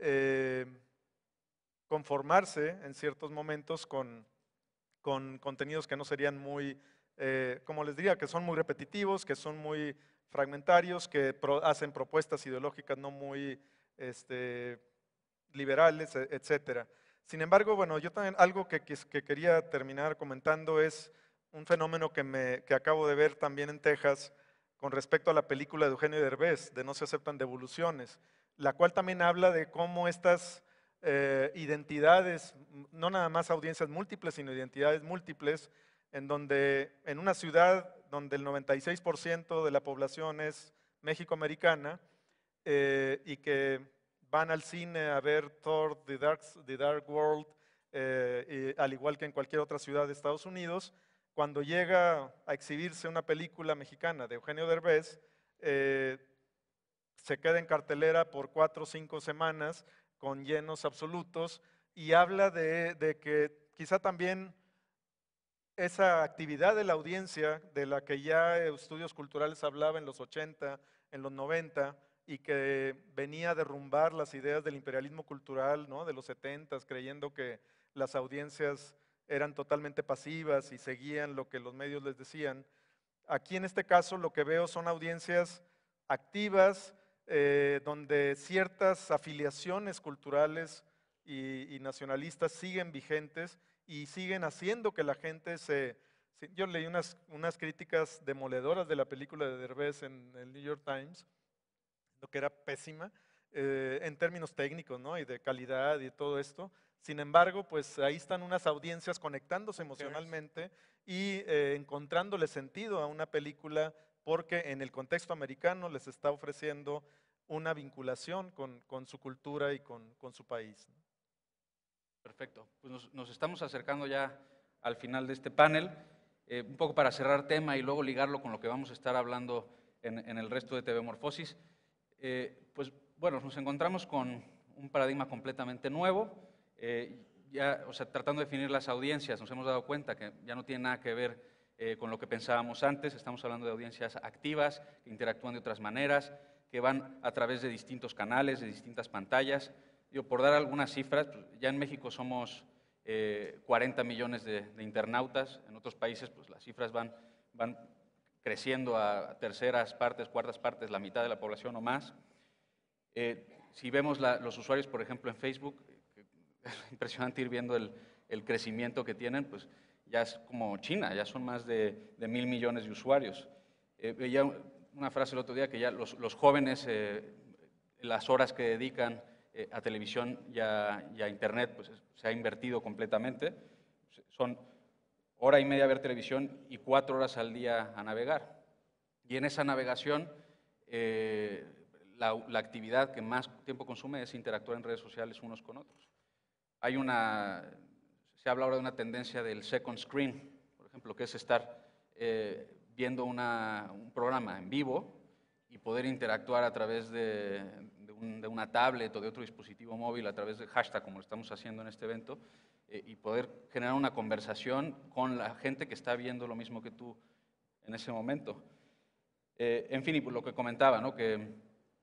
[SPEAKER 5] conformarse en ciertos momentos con contenidos que no serían muy, como les diría, que son muy repetitivos, que son muy fragmentarios, que hacen propuestas ideológicas no muy liberales, etcétera. Sin embargo, bueno, yo también algo que quería terminar comentando es un fenómeno que acabo de ver también en Texas con respecto a la película de Eugenio Derbez, de No se aceptan devoluciones, la cual también habla de cómo estas identidades, no nada más audiencias múltiples, sino identidades múltiples, en donde en una ciudad donde el 96% de la población es mexicoamericana y que van al cine a ver Thor, The Dark World, al igual que en cualquier otra ciudad de Estados Unidos, cuando llega a exhibirse una película mexicana de Eugenio Derbez, se queda en cartelera por 4 o 5 semanas con llenos absolutos, y habla de que quizá también esa actividad de la audiencia, de la que ya Estudios Culturales hablaba en los 80, en los 90, y que venía a derrumbar las ideas del imperialismo cultural, ¿no? De los 70, creyendo que las audiencias eran totalmente pasivas y seguían lo que los medios les decían. Aquí en este caso lo que veo son audiencias activas, donde ciertas afiliaciones culturales y nacionalistas siguen vigentes y siguen haciendo que la gente yo leí unas críticas demoledoras de la película de Derbez en el New York Times, lo que era pésima en términos técnicos, ¿no? Y de calidad y todo esto. Sin embargo, pues ahí están unas audiencias conectándose emocionalmente y encontrándole sentido a una película porque en el contexto americano les está ofreciendo una vinculación con su cultura y con su país.
[SPEAKER 1] Perfecto. Pues nos estamos acercando ya al final de este panel. Un poco para cerrar tema y luego ligarlo con lo que vamos a estar hablando en el resto de TV Morfosis. Pues bueno, nos encontramos con un paradigma completamente nuevo. Tratando de definir las audiencias, nos hemos dado cuenta que ya no tiene nada que ver con lo que pensábamos antes. Estamos hablando de audiencias activas, que interactúan de otras maneras, que van a través de distintos canales, de distintas pantallas. Por dar algunas cifras, pues ya en México somos 40 millones de internautas. En otros países pues las cifras van creciendo a terceras partes, cuartas partes, la mitad de la población o más. Si vemos los usuarios, por ejemplo, en Facebook, es impresionante ir viendo el crecimiento que tienen, pues ya es como China, ya son más de 1.000 millones de usuarios. Veía una frase el otro día que ya los jóvenes, las horas que dedican a televisión y a internet, pues se ha invertido completamente. Son hora y media a ver televisión y 4 horas al día a navegar. Y en esa navegación, la actividad que más tiempo consume es interactuar en redes sociales unos con otros. Se habla ahora de una tendencia del second screen, por ejemplo, que es estar viendo un programa en vivo y poder interactuar a través de una tablet o de otro dispositivo móvil, a través de hashtag, como lo estamos haciendo en este evento, y poder generar una conversación con la gente que está viendo lo mismo que tú en ese momento. En fin, y por lo que comentaba, ¿no? Que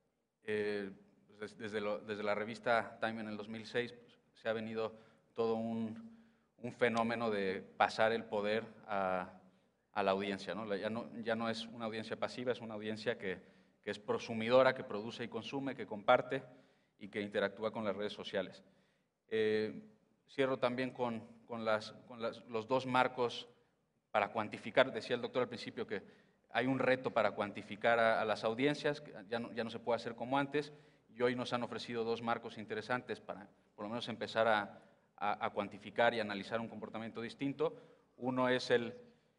[SPEAKER 1] desde la revista Time en el 2006 pues, se ha venido todo un fenómeno de pasar el poder a la audiencia, ¿no? Ya no es una audiencia pasiva, es una audiencia que es prosumidora, que produce y consume, que comparte y que interactúa con las redes sociales. Cierro también con los dos marcos para cuantificar. Decía el doctor al principio que hay un reto para cuantificar a las audiencias, que ya no se puede hacer como antes, y hoy nos han ofrecido dos marcos interesantes para por lo menos empezar a cuantificar y analizar un comportamiento distinto. Uno es el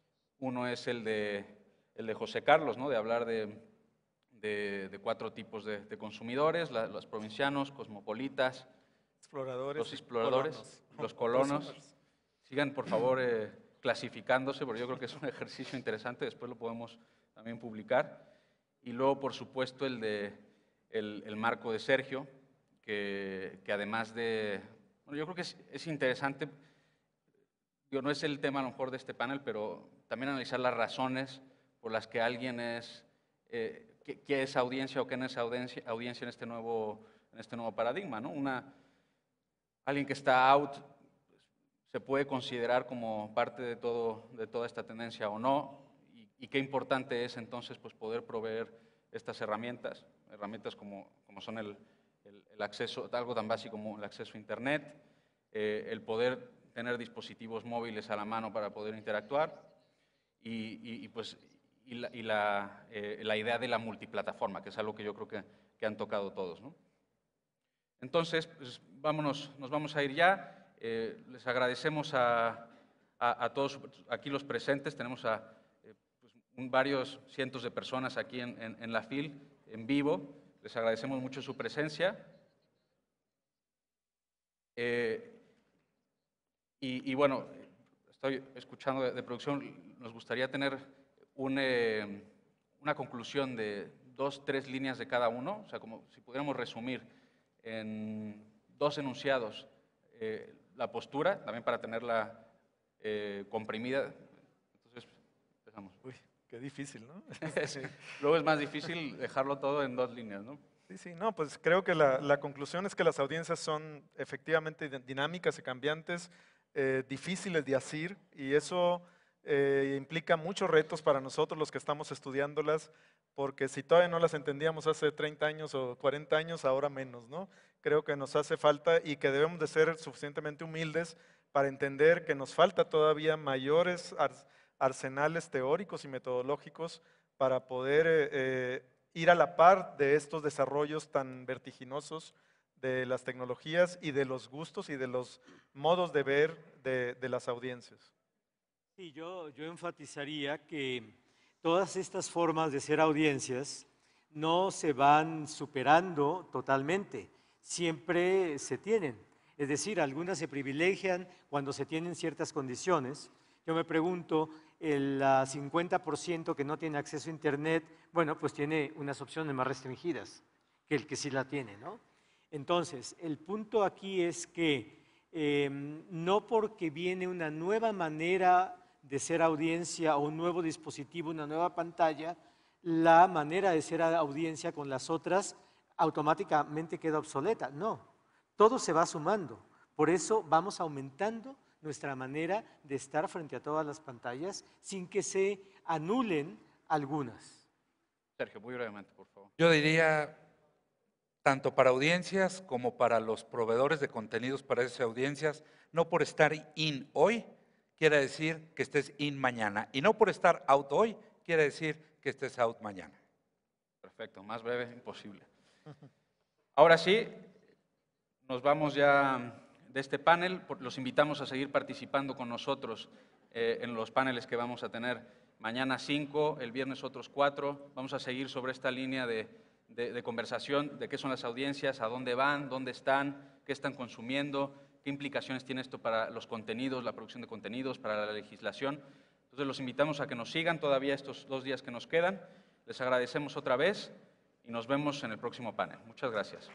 [SPEAKER 1] de José Carlos, ¿no? De hablar de 4 tipos de consumidores: los provincianos, cosmopolitas, los exploradores, los colonos. Sigan, por favor, clasificándose, porque yo creo que es un ejercicio interesante, después lo podemos también publicar. Y luego, por supuesto, el marco de Sergio, que además de... Bueno, yo creo que es interesante, no es el tema a lo mejor de este panel, pero también analizar las razones por las que alguien es... ¿Qué es audiencia o qué no es audiencia en este nuevo paradigma, ¿no? Alguien que está out se puede considerar como parte de toda esta tendencia o no, y qué importante es entonces pues, poder proveer estas herramientas como son el acceso, algo tan básico como el acceso a Internet, el poder tener dispositivos móviles a la mano para poder interactuar, y la idea de la multiplataforma, que es algo que yo creo que han tocado todos, ¿no? Entonces, pues, nos vamos a ir ya. Les agradecemos a todos aquí los presentes. Tenemos varios cientos de personas aquí en la FIL, en vivo. Les agradecemos mucho su presencia. Y bueno, estoy escuchando de producción, nos gustaría tener una conclusión de 2, 3 líneas de cada uno, o sea, como si pudiéramos resumir en 2 enunciados la postura, también para tenerla comprimida. Entonces, empezamos.
[SPEAKER 5] Uy, qué difícil, ¿no?
[SPEAKER 1] Sí. Luego es más difícil dejarlo todo en 2 líneas, ¿no?
[SPEAKER 5] Sí, no, pues creo que la conclusión es que las audiencias son efectivamente dinámicas y cambiantes, difíciles de asir, y eso implica muchos retos para nosotros los que estamos estudiándolas, porque si todavía no las entendíamos hace 30 años o 40 años, ahora menos, ¿no? Creo que nos hace falta y que debemos de ser suficientemente humildes para entender que nos falta todavía mayores arsenales teóricos y metodológicos para poder ir a la par de estos desarrollos tan vertiginosos de las tecnologías y de los gustos y de los modos de ver de las audiencias.
[SPEAKER 7] Sí, yo enfatizaría que
[SPEAKER 4] todas estas formas de ser audiencias no se van superando totalmente, siempre se tienen. Es decir, algunas se privilegian cuando se tienen ciertas condiciones. Yo me pregunto, el 50% que no tiene acceso a Internet, bueno, pues tiene unas opciones más restringidas que el que sí la tiene, ¿no? Entonces, el punto aquí es que no porque viene una nueva manera de ser audiencia o un nuevo dispositivo, una nueva pantalla, la manera de ser audiencia con las otras automáticamente queda obsoleta. No, todo se va sumando. Por eso vamos aumentando nuestra manera de estar frente a todas las pantallas sin que se anulen algunas.
[SPEAKER 1] Sergio, muy brevemente, por favor.
[SPEAKER 6] Yo diría, tanto para audiencias como para los proveedores de contenidos para esas audiencias, no por estar in hoy quiere decir que estés in mañana. Y no por estar out hoy quiere decir que estés out mañana.
[SPEAKER 1] Perfecto, más breve imposible. Ahora sí, nos vamos ya de este panel. Los invitamos a seguir participando con nosotros en los paneles que vamos a tener mañana 5, el viernes otros 4. Vamos a seguir sobre esta línea de conversación de qué son las audiencias, a dónde van, dónde están, qué están consumiendo, qué implicaciones tiene esto para los contenidos, la producción de contenidos, para la legislación. Entonces los invitamos a que nos sigan todavía estos 2 días que nos quedan. Les agradecemos otra vez y nos vemos en el próximo panel. Muchas gracias.